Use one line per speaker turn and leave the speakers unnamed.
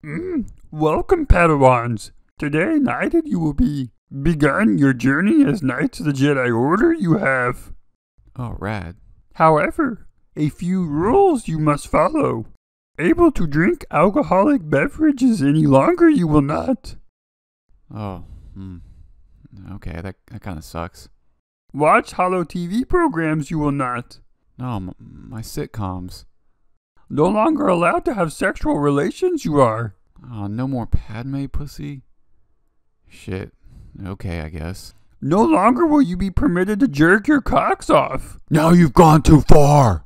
Welcome, Padawans. Today, knighted, you will be begun your journey as Knights of the Jedi Order you have.
Oh, rad.
However, a few rules you must follow. Able to drink alcoholic beverages any longer you will not.
Oh, okay, that kind of sucks.
Watch Holo TV programs you will not.
No, my sitcoms.
No longer allowed to have sexual relations you are.
Oh, no more Padme pussy? Shit. Okay, I guess.
No longer will you be permitted to jerk your cocks off.
Now you've gone too far!